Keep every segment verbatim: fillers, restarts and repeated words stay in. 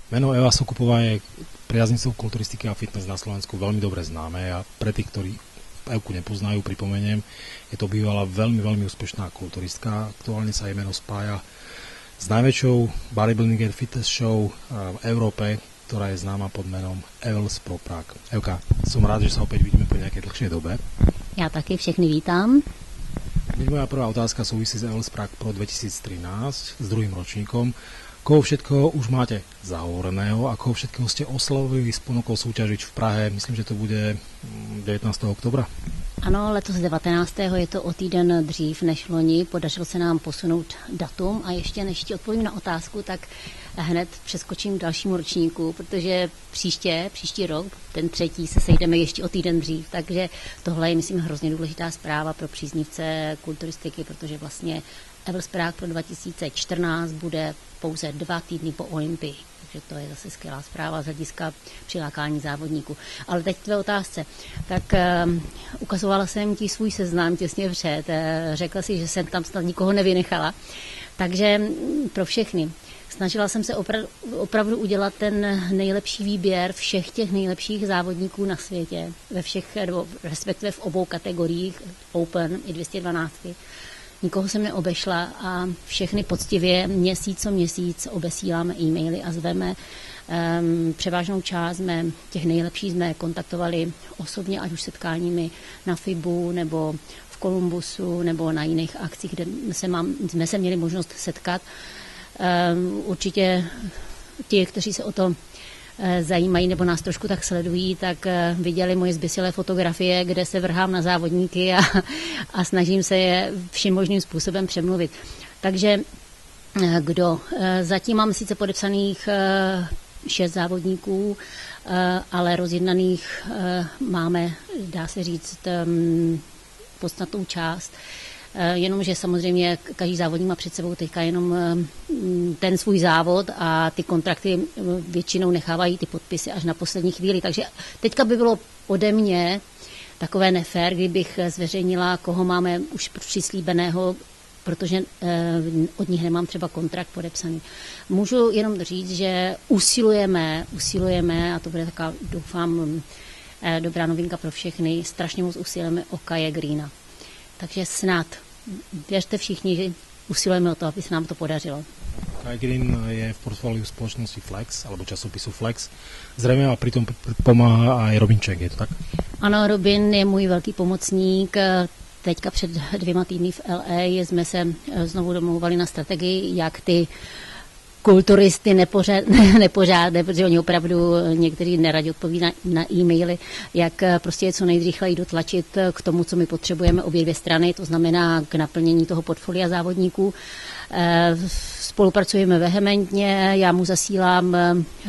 Meno Eva Sokupová je priaznicou kulturistiky a fitness na Slovensku veľmi dobre známe a pre tých, ktorí Evku nepoznajú, pripomeniem, je to bývalá veľmi, veľmi úspešná kulturistka. Aktuálne sa jej meno spája s najväčšou bodybuilding and fitness show v Európe, ktorá je známa pod menom Evels Pro Prague. Evka, som rád, že sa opäť vidíme po nejakej dlhšej dobe. Já taky všechny vítám. Moja prvá otázka súvisí s Evels Prague Pro dvetisíctrinásť, s druhým ročníkom. Koho všetko už máte zahovoreného a koho všetkého ste oslavili s ponukou súťažiť v Prahe? Myslím, že to bude devätnásteho oktobra. Ano, letos devatenáctého je to o týden dřív než loni. Podařilo se nám posunout datum a ještě než ti odpovím na otázku, tak hned přeskočím k dalšímu ročníku, protože příště, příští rok, ten třetí, se sejdeme ještě o týden dřív. Takže tohle je, myslím, hrozně důležitá zpráva pro příznivce kulturistiky, protože vlastně Evels Prague pro dva tisíce čtrnáct bude pouze dva týdny po Olympii. Takže to je zase skvělá zpráva z hlediska přilákání závodníků. Ale teď k tvé otázce. Tak um, ukazovala jsem ti svůj seznam těsně před. Řekla si, že jsem tam snad nikoho nevynechala. Takže pro všechny. Snažila jsem se opra- opravdu udělat ten nejlepší výběr všech těch nejlepších závodníků na světě. Ve všech, nebo respektive v obou kategoriích Open i dvě stě dvanáct. Nikoho jsem neobešla a všechny poctivě měsíc co měsíc obesíláme e-maily a zveme. Um, převážnou část jsme, těch nejlepších jsme kontaktovali osobně, ať už setkáními na FIBu nebo v Kolumbusu nebo na jiných akcích, kde se mám, jsme se měli možnost setkat. Um, určitě ti, kteří se o to zajímají nebo nás trošku tak sledují, tak viděli moje zběsilé fotografie, kde se vrhám na závodníky a, a snažím se je vším možným způsobem přemluvit. Takže kdo? Zatím mám sice podepsaných šest závodníků, ale rozjednaných máme, dá se říct, podstatnou část. Jenomže samozřejmě každý závodník má před sebou teďka jenom ten svůj závod a ty kontrakty většinou nechávají ty podpisy až na poslední chvíli. Takže teďka by bylo ode mě takové nefér, kdybych zveřejnila, koho máme už přislíbeného, protože od nich nemám třeba kontrakt podepsaný. Můžu jenom říct, že usilujeme, usilujeme, a to bude taková, doufám, dobrá novinka pro všechny, strašně moc usilujeme o Kaje Greena. Takže snad, věřte všichni, že usilujeme o to, aby se nám to podařilo. Kai Green je v portfóliu spoločnosti Flex, alebo časopisu Flex. Zřejmě a přitom pomáhá aj Robin Čeng, je to tak? Ano, Robin je můj velký pomocník. Teďka před dvěma týdny v L A jsme se znovu domluvali na strategii, jak ty kulturisty nepořádné, protože oni opravdu někteří neradi odpoví na, na e-maily, jak prostě je co nejrychleji dotlačit k tomu, co my potřebujeme obě dvě strany, to znamená k naplnění toho portfolia závodníků. Spolupracujeme vehementně, já mu zasílám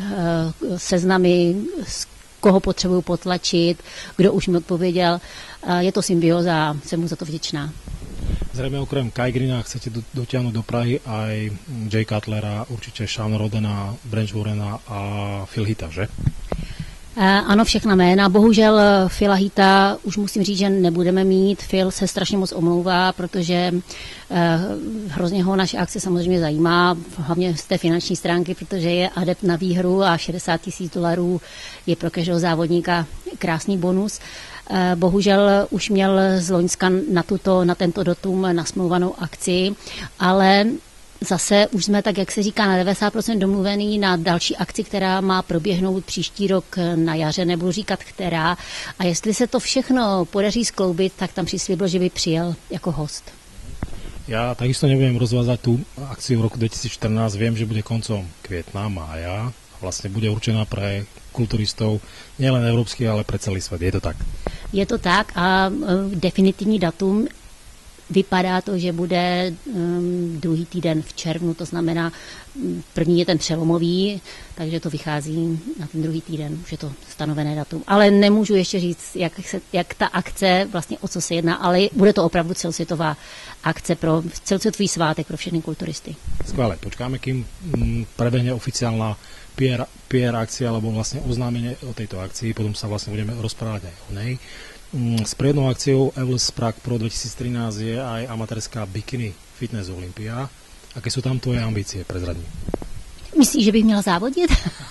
seznamy, koho potřebuju potlačit, kdo už mi odpověděl. Je to symbioza a jsem mu za to vděčná. Zrejme okrem Kai Greena chcete dotiahnuť do Prahy aj Jay Cutlera, určite Sean Rodena, Branch Warrena a Phil Heatha, že? Ano, všechna jména. Bohužel Phila Heatha už musím říct, že nebudeme mít. Phil se strašně moc omlouvá, protože hrozně ho naše akce samozřejmě zajímá, hlavně z té finanční stránky, protože je adept na výhru a šedesát tisíc dolarů je pro každého závodníka krásný bonus. Bohužel už měl z Loňska na, tuto, na tento datum nasmlouvanou akci, ale zase už jsme, tak jak se říká, na devadesát procent domluvený na další akci, která má proběhnout příští rok na jaře, nebudu říkat která. A jestli se to všechno podaří skloubit, tak tam přislíbil, že by přijel jako host. Ja takisto nebudem rozvázať tú akciu v roku dvetisícštrnásť. Viem, že bude koncom kvietna, mája. Vlastne bude určená pre kulturistov nielen európskych, ale pre celý svet. Je to tak? Je to tak a definitivní datum vypadá to, že bude um, druhý týden v červnu, to znamená, první je ten přelomový, takže to vychází na ten druhý týden, už je to stanovené datum. Ale nemůžu ještě říct, jak, se, jak ta akce, vlastně o co se jedná, ale bude to opravdu celosvětová akce pro celosvětový svátek pro všechny kulturisty. Skvěle, počkáme, kým m, prebehne oficiálna P R, P R akcia, alebo vlastne oznámenie o tejto akcii, potom sa vlastne budeme rozprávať aj o nej. S priednou akciou Evels Prague Pro dvetisíctrinásť je aj amatérska Bikini Fitness Olympia. Aké sú tam tvoje ambície, prezradni? Myslíš, že bych měla závodit?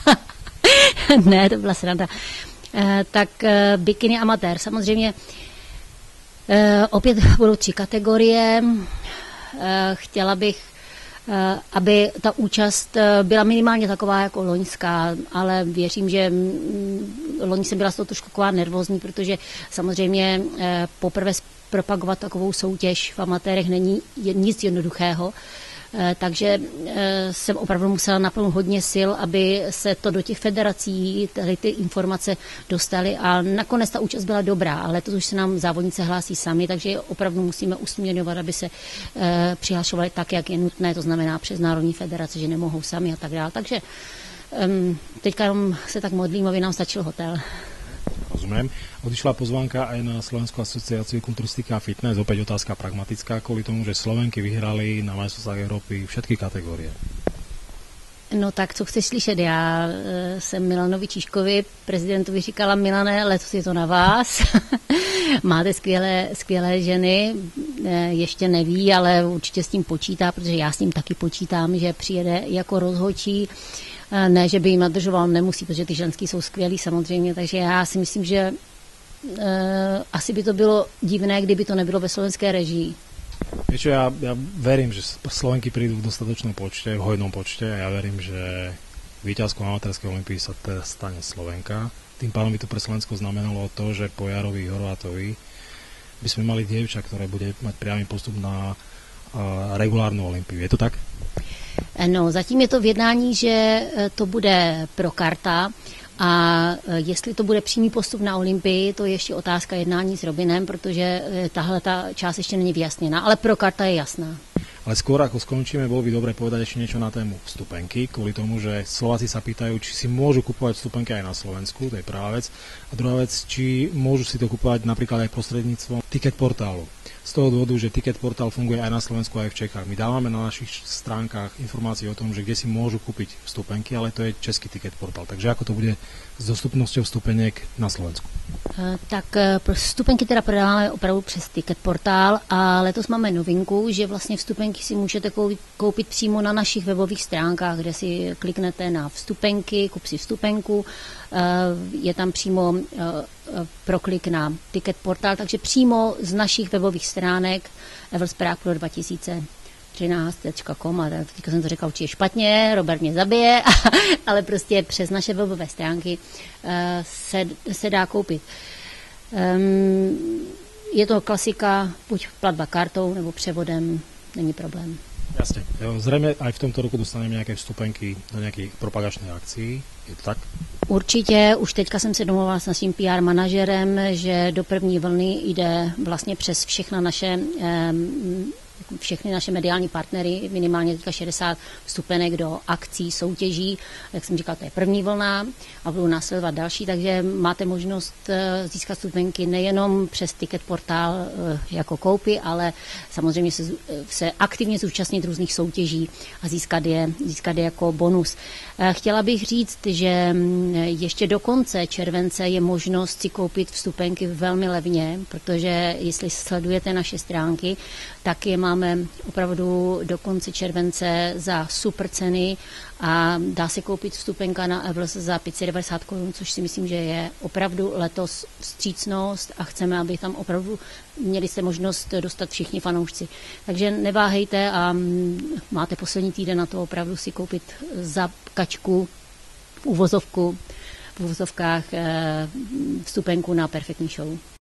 Ne, to byla sranda. E, tak e, bikini amatér, samozřejmě e, opět budou tři kategorie. E, chtěla bych, e, aby ta účast byla minimálně taková jako loňská, ale věřím, že m, loni jsem byla z toho trošku taková nervózní, protože samozřejmě e, poprvé propagovat takovou soutěž v amatérech není nic jednoduchého. Takže jsem opravdu musela naplnit hodně sil, aby se to do těch federací, tady ty informace dostaly a nakonec ta účast byla dobrá, ale to už se nám závodnice hlásí sami, takže opravdu musíme usměrňovat, aby se přihlašovali tak, jak je nutné, to znamená přes Národní federace, že nemohou sami a tak dále. Takže teďka jenom se tak modlím, aby nám stačil hotel. Rozumiem. Odišla pozvánka aj na Slovenskú asociáciu kulturistika a fitness. Opäť otázka pragmatická, kvôli tomu, že Slovenky vyhrali na majstrovstvách Európy všetky kategórie. No tak, co chceš slyšet? Já e, jsem Milanovi Číškovi, prezidentovi říkala, Milane, letos je to na vás. Máte skvělé, skvělé ženy, e, ještě neví, ale určitě s tím počítá, protože já s tím taky počítám, že přijede jako rozhodčí. Ne, že by jim nadržoval, nemusí, protože ty ženský jsou skvělí samozřejmě, takže já si myslím, že e, asi by to bylo divné, kdyby to nebylo ve slovenské režii. Vieš čo, ja, ja verím, že Slovenky prídu v dostatočnom počte, v hojnom počte a ja verím, že víťazkou amatérskej olympii sa teda stane Slovenka. Tým pádom by to pre Slovensko znamenalo to, že po Jarovi Horvátovi by sme mali dievča, ktoré bude mať priamy postup na uh, regulárnu olympiu. Je to tak? No, zatím je to v jednání, že to bude pro karta a jestli to bude přímý postup na Olympii, to je ještě otázka jednání s Robinem, protože tahle ta část ještě není vyjasněná, ale pro karta je jasná. Ale skôr ako skončíme, bolo by dobre povedať ešte niečo na tému vstupenky, kvôli tomu, že Slováci sa pýtajú, či si môžu kupovať vstupenky aj na Slovensku, to je prvá vec. A druhá vec, či môžu si to kupovať napríklad aj prostredníctvom ticket portálu. Z toho dôvodu, že ticket portál funguje aj na Slovensku, aj v Čechách. My dávame na našich stránkach informácie o tom, že kde si môžu kúpiť vstupenky, ale to je český ticket portál. Takže ako to bude s dostupnosťou vstupeniek na Slovensku? Tak vstupenky teda prodáváme opravdu přes ticket portál a letos máme novinku, že vlastně vstupenky si můžete koupit přímo na našich webových stránkách, kde si kliknete na vstupenky, kup si vstupenku, je tam přímo proklik na ticket portál, takže přímo z našich webových stránek Evels Prague Pro dva tisíce třináct tečka com, a teďka jsem to řekla určitě špatně, Robert mě zabije, ale prostě přes naše webové stránky se, se dá koupit. Um, je to klasika, buď platba kartou nebo převodem, není problém. Jasne. Zrejme aj v tomto roku dostaneme nejaké vstupenky do nejakých propagačných akcií. Je to tak? Určitě, už teďka jsem se domluvila s naším P R manažerem, že do první vlny jde vlastně přes všechna naše um, všechny naše mediální partnery, minimálně teďka šedesát vstupenek do akcí, soutěží. Jak jsem říkal, to je první vlna a budou následovat další, takže máte možnost získat vstupenky nejenom přes ticket portál jako koupy, ale samozřejmě se, se aktivně zúčastnit různých soutěží a získat je, získat je jako bonus. Chtěla bych říct, že ještě do konce července je možnost si koupit vstupenky velmi levně, protože jestli sledujete naše stránky, tak je máme opravdu do konce července za super ceny a dá se koupit vstupenka na Evels za pět set devadesát korun, což si myslím, že je opravdu letos vstřícnost a chceme, aby tam opravdu měli se možnost dostat všichni fanoušci. Takže neváhejte a máte poslední týden na to opravdu si koupit za kačku uvozovku v uvozovkách vstupenku na perfektní show.